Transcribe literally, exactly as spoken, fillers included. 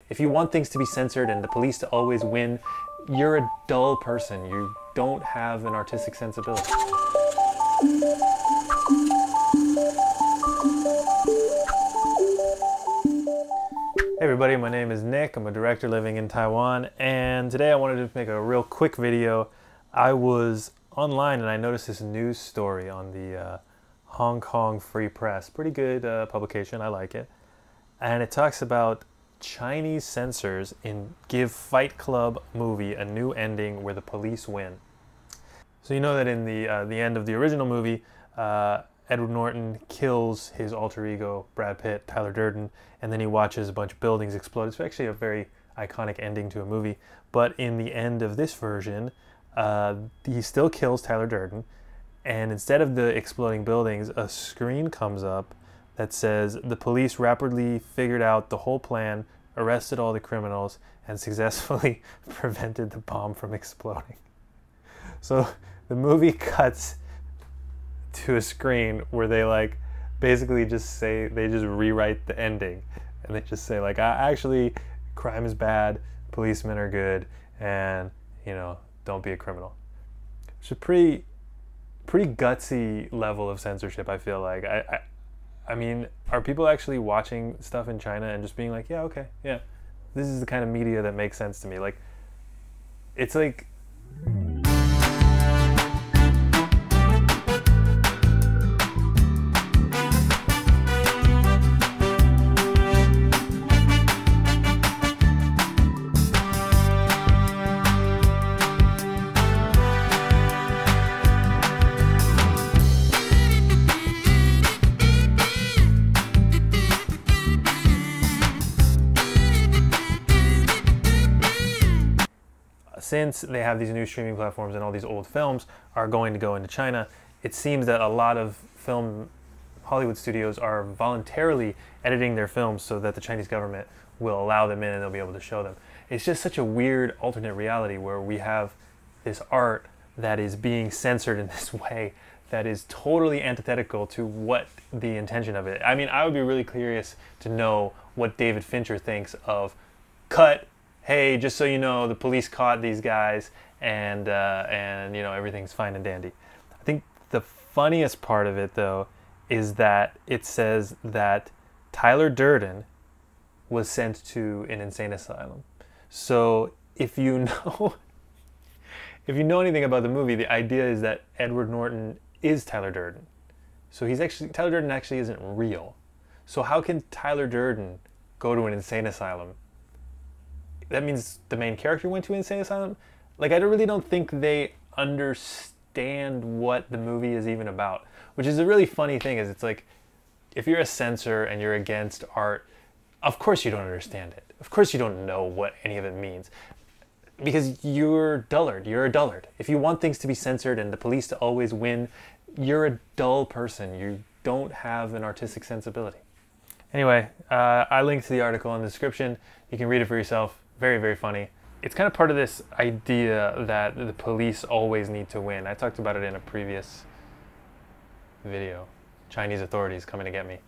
If you want things to be censored and the police to always win, you're a dull person. You don't have an artistic sensibility. Hey everybody, my name is Nick. I'm a director living in Taiwan, and today I wanted to make a real quick video. I was online and I noticed this news story on the uh, Hong Kong Free Press. Pretty good uh, publication, I like it. And it talks about Chinese censors in give Fight Club movie a new ending where the police win. So you know that in the uh, the end of the original movie, uh, Edward Norton kills his alter ego, Brad Pitt, Tyler Durden, and then he watches a bunch of buildings explode. It's actually a very iconic ending to a movie. But in the end of this version, uh, he still kills Tyler Durden, and instead of the exploding buildings, a screen comes up that says the police rapidly figured out the whole plan, arrested all the criminals, and successfully prevented the bomb from exploding. So the movie cuts to a screen where they like basically just say, they just rewrite the ending, and they just say like, actually crime is bad, policemen are good, and you know, don't be a criminal. It's a pretty pretty gutsy level of censorship, I feel like. I, I I mean, are people actually watching stuff in China and just being like, yeah, okay, yeah, this is the kind of media that makes sense to me? Like, it's like, since they have these new streaming platforms and all these old films are going to go into China, it seems that a lot of film Hollywood studios are voluntarily editing their films so that the Chinese government will allow them in and they'll be able to show them. It's just such a weird alternate reality where we have this art that is being censored in this way that is totally antithetical to what the intention of it. I mean, I would be really curious to know what David Fincher thinks of cut, hey, just so you know, the police caught these guys, and uh, and you know, everything's fine and dandy. I think the funniest part of it, though, is that it says that Tyler Durden was sent to an insane asylum. So if you know, if you know anything about the movie, the idea is that Edward Norton is Tyler Durden. So he's actually Tyler Durden actually isn't real. So how can Tyler Durden go to an insane asylum? That means the main character went to an insane asylum? Like, I really don't think they understand what the movie is even about. Which is a really funny thing, is it's like, if you're a censor and you're against art, of course you don't understand it. Of course you don't know what any of it means. Because you're dullard, you're a dullard. If you want things to be censored and the police to always win, you're a dull person. You don't have an artistic sensibility. Anyway, uh, I linked to the article in the description. You can read it for yourself. Very, very funny. It's kind of part of this idea that the police always need to win. I talked about it in a previous video. Chinese authorities coming to get me.